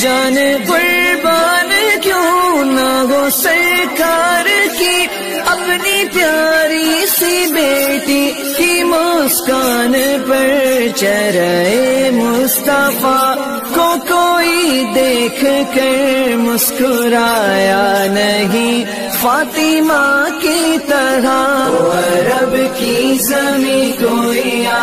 जान कुर्बान क्यों ना हो सरकार की, अपनी प्यारी सी बेटी की मुस्कान पर चेहरे मुस्तफा को कोई देख कर मुस्कुराया नहीं। फातिमा की तरह अरब की ज़मीं कोई